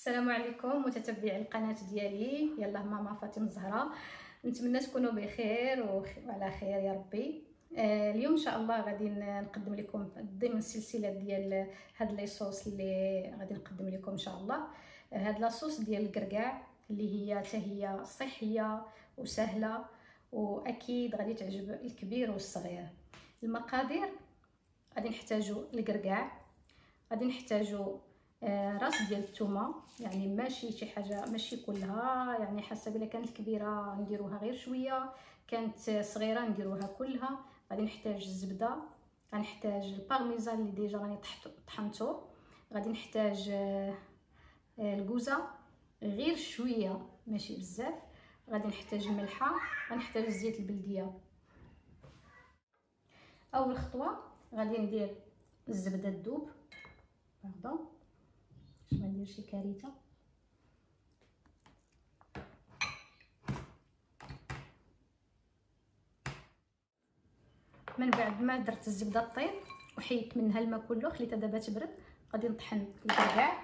السلام عليكم متتبعي القناه ديالي. يلا ماما فاطمه الزهراء، نتمنى تكونوا بخير وعلى خير يا ربي. اليوم ان شاء الله غادي نقدم لكم ضمن السلسله ديال هاد لي صوص اللي غادي نقدم لكم ان شاء الله. هاد لاصوص ديال الكركاع اللي هي حتى هي صحيه وسهله، واكيد غادي تعجب الكبير والصغير. المقادير: غادي نحتاجو الكركاع، غادي نحتاجو راس ديال الثومه، يعني ماشي شي حاجه ماشي كلها، يعني حسب الا كانت كبيره نديروها غير شويه، كانت صغيره نديروها كلها. غادي نحتاج الزبده، غنحتاج البارميزان اللي ديجا راني طحنته، غادي نحتاج الكوزه غير شويه ماشي بزاف، غادي نحتاج الملحه، غنحتاج الزيت البلديه. اول خطوه غادي ندير الزبده تذوب، باردون باش ما ندير شي كارثه. من بعد ما درت الزبده طيب وحيدت منها الماء كله، خليتها دابا تبرد، غادي نطحن الكركاع.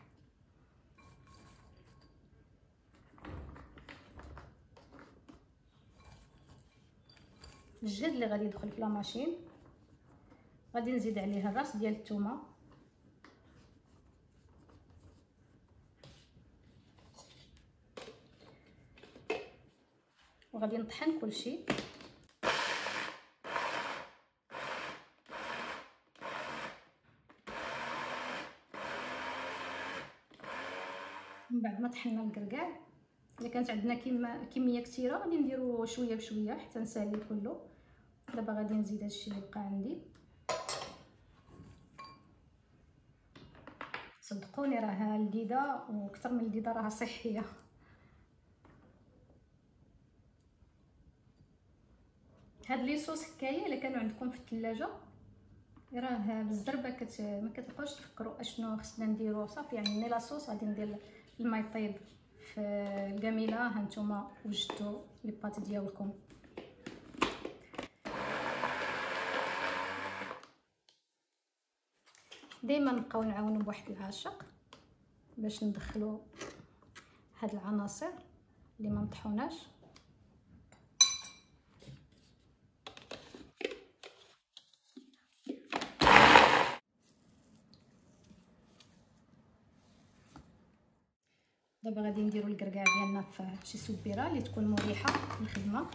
الجد اللي غادي يدخل في لا ماشين، غادي نزيد عليه الراس ديال الثومه، وغادي نطحن كلشي. من بعد ما طحنا الكركاع، الا كانت عندنا كميه كثيره غادي نديرو شويه بشويه حتى نسالي كله. دابا غادي نزيد هادشي اللي بقى عندي. صدقوني راها لذيذه، واكثر من لذيذه راها صحيه. هاد لي صوص حكايه الا كانوا عندكم في الثلاجه راه بالزربه ما كتبقاوش تفكروا اشنو خصنا نديرو. صافي يعني ملي لاصوص غادي ندير الماء يطيب في الكاميله. ها نتوما وجدتوا لي باط ديالكم. دائما نبقاو نعاونوا بواحد العاشق باش ندخلوا هاد العناصر اللي ما مطحوناش. دابا غادي نديروا الكركاع ديالنا في شي سبيره اللي تكون مريحه للخدمه.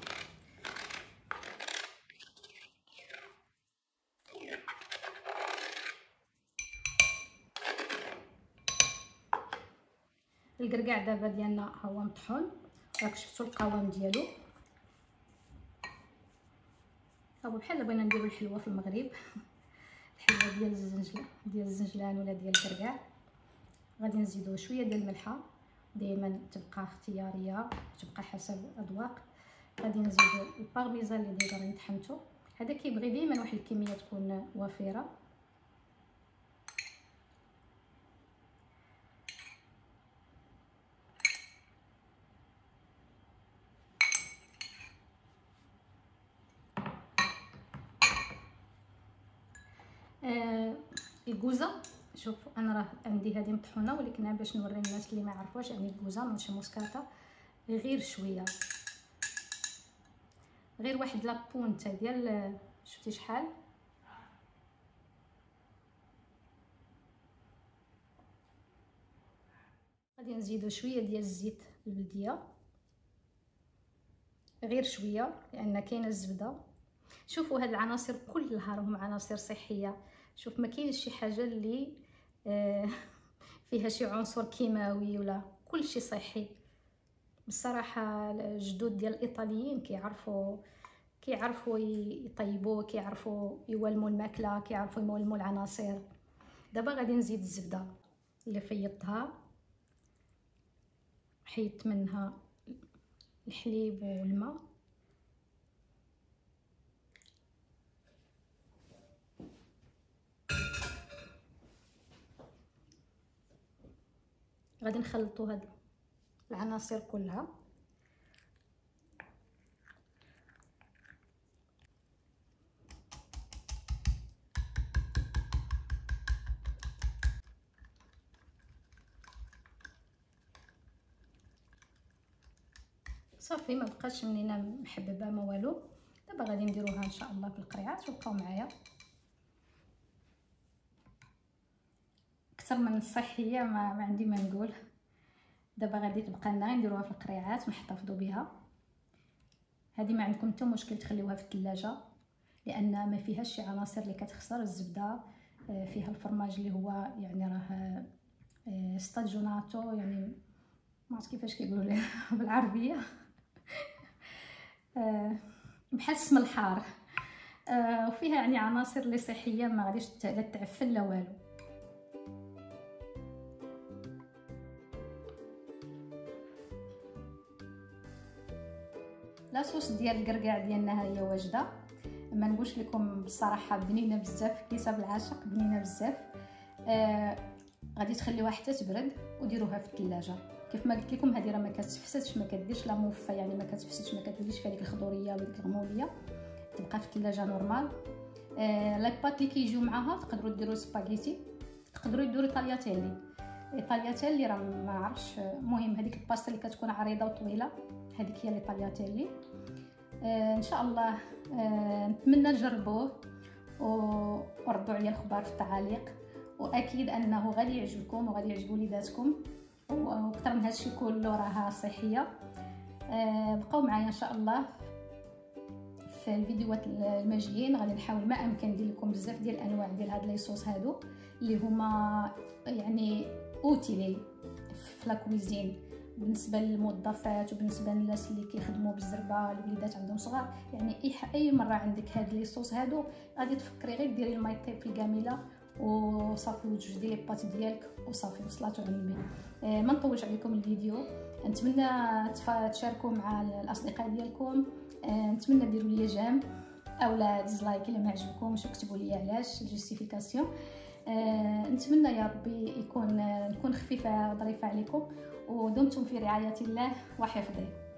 الكركاع دابا ديالنا ها هو مطحون، راك شفتوا القوام ديالو. هو بحال بغينا نديروا الحلوه في المغرب الحلوه ديال الزنجلان ولا ديال الكركاع. غادي نزيدو شويه ديال الملحه، دائما تبقى اختياريه، تبقى حسب الاذواق. غادي نزيدو البارميزان اللي ديجا راني طحنتو، هذا كيبغي ديما واحد الكميه تكون وافره. الكوزه، شوف انا راه عندي هذه مطحونه، ولكن باش نوري الناس اللي ما يعرفوش يعني الكوزه ماشي موسكاطه، غير شويه، غير واحد لابونتا ديال شفتي شحال. غادي نزيدو شويه ديال الزيت البلديه، غير شويه لان كاينه الزبده. شوفوا هاد العناصر كلها راهم عناصر صحيه. شوف ما كاينش شي حاجه اللي فيها شي عنصر كيماوي ولا، كلشي صحي بصراحه. الجدود ديال الايطاليين كيعرفوا يطيبوا، كيعرفوا يولموا الماكله، كيعرفوا يولموا العناصر. دابا غادي نزيد الزبده اللي فيضتها، حيدت منها الحليب والماء. غادي نخلطوا هاد العناصر كلها. صافي ما بقاش منينا محببه ما والو. دابا غادي نديروها ان شاء الله في القريعات وبقاو معايا. اكثر من الصحيه ما عندي ما نقول. دابا غادي تبقى لنا نديروها في القريعات ونحتفظوا بها. هذه ما عندكم حتى مشكل تخليوها في الثلاجه لان ما فيهاش شي عناصر اللي كتخسر. الزبده فيها الفرماج اللي هو يعني راه ستاجوناتو، يعني ما عرفت كيفاش كيقولوا له بالعربيه بحال اسم الحار. وفيها يعني عناصر اللي صحيه ما غاديش لا تعفن لا والو. لاصوص ديال الكركاع ديالنا ها هي واجده. ما نقولش لكم بصراحه بنينه بزاف، كيسه بالعشق بنينه بزاف. غادي تخليوها حتى تبرد وديروها في الثلاجه. كيف ما قلت لكم هذه راه ما كتفسدش، ما كديرش لا موفه، يعني ما كتفسدش، ما كتوليش فيها ديك الخضوريه ولا ديك الغموليه، تبقى في الثلاجه نورمال. لي بات اللي كيجيو معاها تقدروا ديروا سباغيتي، تقدروا ديروا طالياتيلي. طالياتيلي راه ما عرفتش، المهم هذيك الباستا اللي كتكون عريضه وطويله هذيك هي لي طالياتيلي. ان شاء الله نتمنى تجربوه وردوا عليا الخبر في التعاليق، واكيد انه غادي يعجبكم وغادي يعجبوا وليداتكم، واكثر من هادشي كله راها صحيه. بقاو معايا ان شاء الله في الفيديوهات الماجيين. غادي نحاول ما امكن ندير لكم بزاف ديال الانواع ديال هاد لي صوص هادو اللي هما يعني اوتيلي في لا كويزين بالنسبه للموظفات وبالنسبه للناس اللي كيخدموا بالزربه، الوليدات عندهم صغار. يعني اي مره عندك هاد لي صوص هادو غادي تفكري غير ديري الماء يطيب في الكاميله وصافي وتجدي لي بات ديالك وصافي وصلاتو على النبي. ما نطولش عليكم الفيديو. نتمنى تشاركوا مع الاصدقاء ديالكم. نتمنى ديروا لي جيم اولا ديزلايك الا ما عجبكمش وكتبوا لي علاش الجوستيفيكاسيون. نتمنى يا ربي نكون خفيفه ظريفه عليكم، ودمتم في رعايه الله وحفظه.